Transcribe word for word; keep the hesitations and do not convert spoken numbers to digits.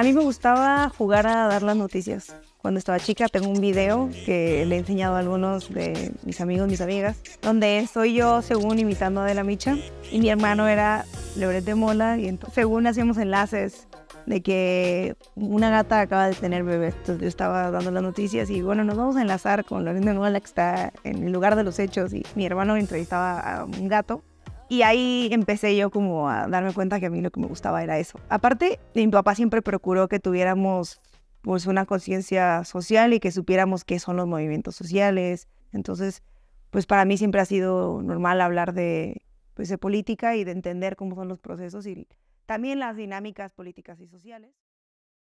mí me gustaba jugar a dar las noticias. Cuando estaba chica tengo un video que le he enseñado a algunos de mis amigos, mis amigas, donde soy yo según imitando a Adela Micha y mi hermano era Loret de Mola y entonces según hacíamos enlaces de que una gata acaba de tener bebé. Entonces yo estaba dando las noticias y bueno, nos vamos a enlazar con Loret de Mola que está en el lugar de los hechos y mi hermano entrevistaba a un gato. Y ahí empecé yo como a darme cuenta que a mí lo que me gustaba era eso. Aparte, mi papá siempre procuró que tuviéramos pues una conciencia social y que supiéramos qué son los movimientos sociales. Entonces, pues para mí siempre ha sido normal hablar de, pues, de política y de entender cómo son los procesos y también las dinámicas políticas y sociales.